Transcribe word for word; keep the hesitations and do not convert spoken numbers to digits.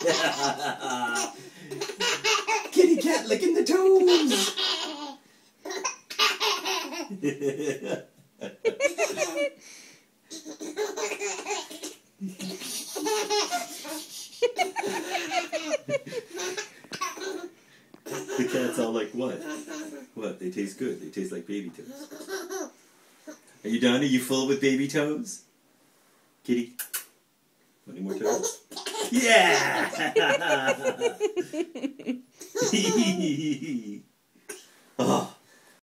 Kitty cat licking the toes. The cat's all like, what? What? They taste good. They taste like baby toes. Are you done? Are you full with baby toes? Kitty? Any more toes? Yeah! Oh.